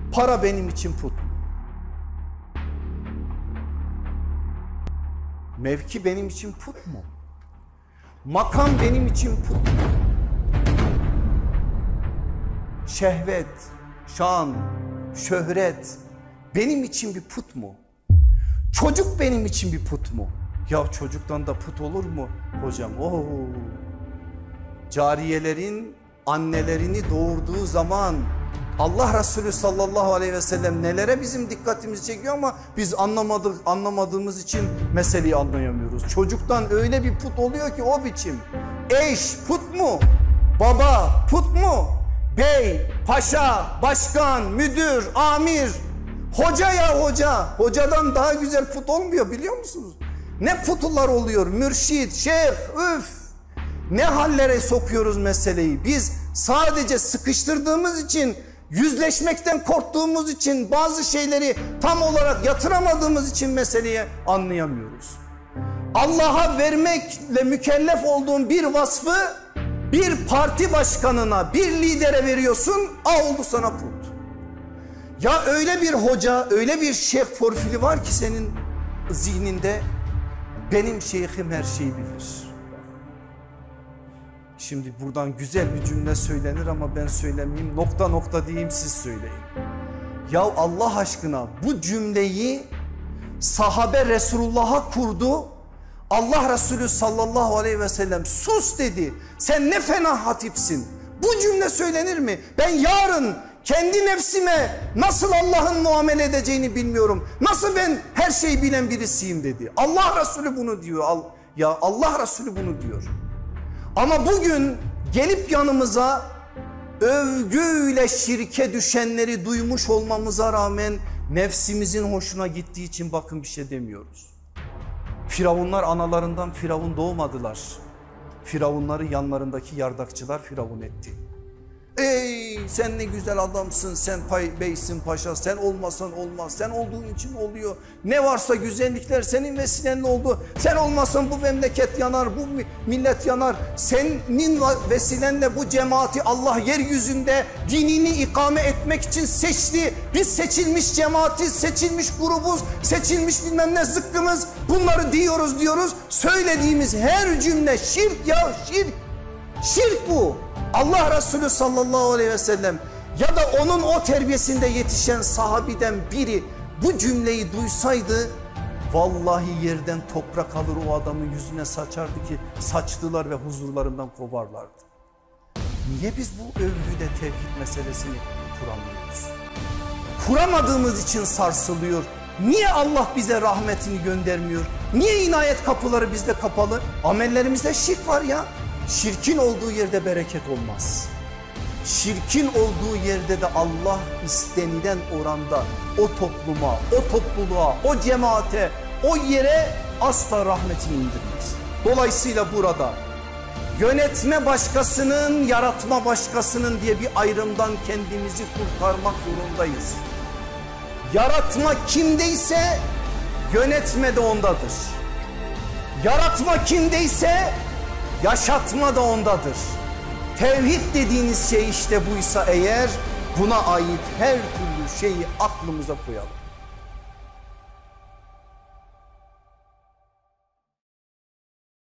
Para benim için put mu? Mevki benim için put mu? Makam benim için put mu? Şehvet, şan, şöhret benim için bir put mu? Çocuk benim için bir put mu? Ya çocuktan da put olur mu hocam? Cariyelerin annelerini doğurduğu zaman Allah Resulü sallallahu aleyhi ve sellem nelere bizim dikkatimizi çekiyor ama biz anlamadığımız için meseleyi anlayamıyoruz. Çocuktan öyle bir put oluyor ki o biçim. Eş put mu? Baba put mu? Bey, paşa, başkan, müdür, amir, hoca ya hoca. Hocadan daha güzel put olmuyor biliyor musunuz? Ne putlar oluyor? Mürşit, şeyh, üf. Ne hallere sokuyoruz meseleyi. Biz sadece sıkıştırdığımız için, yüzleşmekten korktuğumuz için, bazı şeyleri tam olarak yatıramadığımız için meseleyi anlayamıyoruz. Allah'a vermekle mükellef olduğun bir vasfı bir parti başkanına, bir lidere veriyorsun, oldu sana put. Ya öyle bir hoca, öyle bir şeyh profili var ki senin zihninde, benim şeyhim her şeyi bilir. Şimdi buradan güzel bir cümle söylenir ama ben söylemeyeyim, nokta nokta diyeyim, siz söyleyin. Ya Allah aşkına bu cümleyi sahabe Resulullah'a kurdu. Allah Resulü sallallahu aleyhi ve sellem sus dedi. Sen ne fena hatipsin. Bu cümle söylenir mi? Ben yarın kendi nefsime nasıl Allah'ın muamele edeceğini bilmiyorum. Nasıl ben her şeyi bilen birisiyim dedi. Allah Resulü bunu diyor. Ya Allah Resulü bunu diyor. Ama bugün gelip yanımıza övgüyle şirke düşenleri duymuş olmamıza rağmen nefsimizin hoşuna gittiği için bakın bir şey demiyoruz. Firavunlar analarından firavun doğmadılar. Firavunları yanlarındaki yardakçılar firavun etti. Ey sen ne güzel adamsın, sen beysin paşa, sen olmasan olmaz, sen olduğun için oluyor. Ne varsa güzellikler senin vesilenle oldu. Sen olmasan bu memleket yanar, bu millet yanar. Senin vesilenle bu cemaati Allah yeryüzünde dinini ikame etmek için seçti. Biz seçilmiş cemaatiz, seçilmiş grubuz, seçilmiş bilmem ne zıkkımız. Bunları diyoruz. Söylediğimiz her cümle şirk ya, şirk. Şirk bu. Allah Resulü sallallahu aleyhi ve sellem ya da onun o terbiyesinde yetişen sahabiden biri bu cümleyi duysaydı vallahi yerden toprak alır o adamın yüzüne saçardı ki saçtılar ve huzurlarından kovarlardı. Niye biz bu övgüyle tevhid meselesini kuramıyoruz? Kuramadığımız için sarsılıyor. Niye Allah bize rahmetini göndermiyor? Niye inayet kapıları bizde kapalı? Amellerimizde şirk var ya. Şirkin olduğu yerde bereket olmaz. Şirkin olduğu yerde de Allah istenilen oranda o topluma, o topluluğa, o cemaate, o yere asla rahmetini indirmez. Dolayısıyla burada yönetme başkasının, yaratma başkasının diye bir ayrımdan kendimizi kurtarmak zorundayız. Yaratma kimdeyse yönetme de ondadır. Yaratma kimdeyse yaşatma da ondadır. Tevhid dediğiniz şey işte buysa eğer, buna ait her türlü şeyi aklımıza koyalım.